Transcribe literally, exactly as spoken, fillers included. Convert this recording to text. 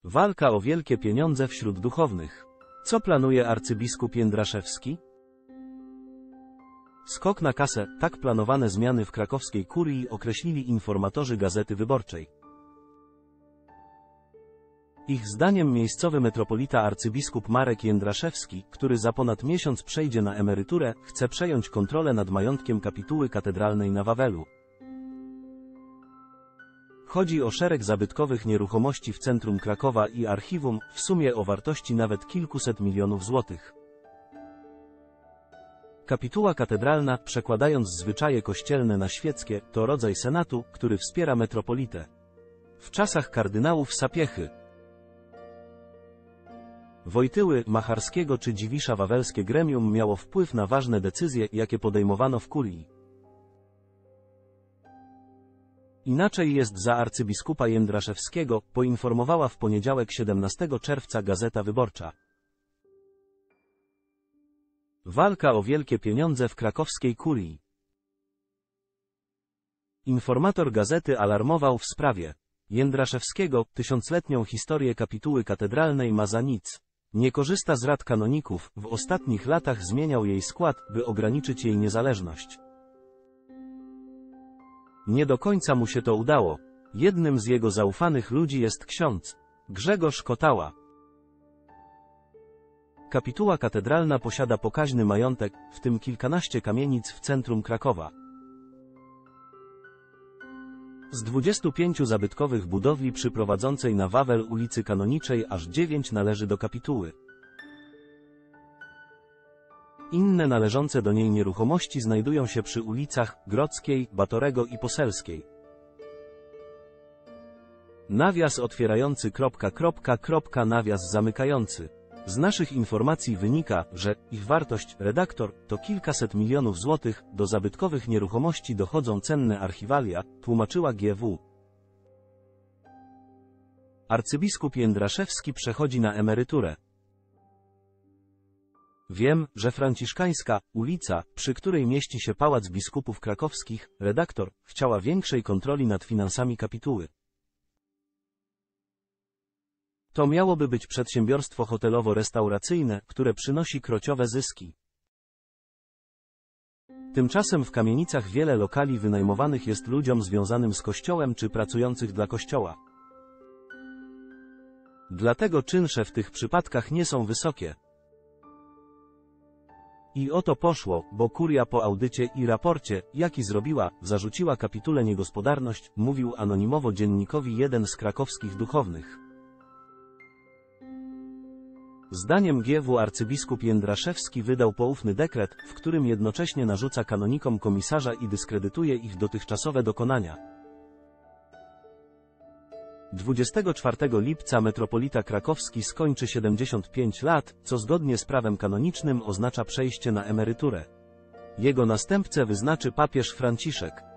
Walka o wielkie pieniądze wśród duchownych. Co planuje arcybiskup Jędraszewski? Skok na kasę, tak planowane zmiany w krakowskiej kurii określili informatorzy Gazety Wyborczej. Ich zdaniem miejscowy metropolita arcybiskup Marek Jędraszewski, który za ponad miesiąc przejdzie na emeryturę, chce przejąć kontrolę nad majątkiem kapituły katedralnej na Wawelu. Chodzi o szereg zabytkowych nieruchomości w centrum Krakowa i archiwum, w sumie o wartości nawet kilkuset milionów złotych. Kapituła katedralna, przekładając zwyczaje kościelne na świeckie, to rodzaj senatu, który wspiera metropolitę. W czasach kardynałów Sapiechy, Wojtyły, Macharskiego czy Dziwisza wawelskie gremium miało wpływ na ważne decyzje, jakie podejmowano w kurii. Inaczej jest za arcybiskupa Jędraszewskiego, poinformowała w poniedziałek siedemnastego czerwca Gazeta Wyborcza. Walka o wielkie pieniądze w krakowskiej kurii. Informator gazety alarmował w sprawie Jędraszewskiego, tysiącletnią historię kapituły katedralnej ma za nic. Nie korzysta z rad kanoników, w ostatnich latach zmieniał jej skład, by ograniczyć jej niezależność. Nie do końca mu się to udało. Jednym z jego zaufanych ludzi jest ksiądz Grzegorz Kotała. Kapituła katedralna posiada pokaźny majątek, w tym kilkanaście kamienic w centrum Krakowa. Z dwudziestu pięciu zabytkowych budowli przy prowadzącej na Wawel ulicy Kanoniczej aż dziewięć należy do kapituły. Inne należące do niej nieruchomości znajdują się przy ulicach Grodzkiej, Batorego i Poselskiej. Nawias otwierający kropka, kropka, kropka, nawias zamykający. Z naszych informacji wynika, że ich wartość, redaktor, to kilkaset milionów złotych, do zabytkowych nieruchomości dochodzą cenne archiwalia, tłumaczyła G W. Arcybiskup Jędraszewski przechodzi na emeryturę. Wiem, że Franciszkańska, ulica, przy której mieści się Pałac Biskupów Krakowskich, redaktor, chciała większej kontroli nad finansami kapituły. To miałoby być przedsiębiorstwo hotelowo-restauracyjne, które przynosi krociowe zyski. Tymczasem w kamienicach wiele lokali wynajmowanych jest ludziom związanym z Kościołem czy pracujących dla Kościoła. Dlatego czynsze w tych przypadkach nie są wysokie. I o to poszło, bo kuria po audycie i raporcie, jaki zrobiła, zarzuciła kapitule niegospodarność, mówił anonimowo dziennikowi jeden z krakowskich duchownych. Zdaniem G W arcybiskup Jędraszewski wydał poufny dekret, w którym jednocześnie narzuca kanonikom komisarza i dyskredytuje ich dotychczasowe dokonania. dwudziestego czwartego lipca metropolita krakowski skończy siedemdziesiąt pięć lat, co zgodnie z prawem kanonicznym oznacza przejście na emeryturę. Jego następcę wyznaczy papież Franciszek.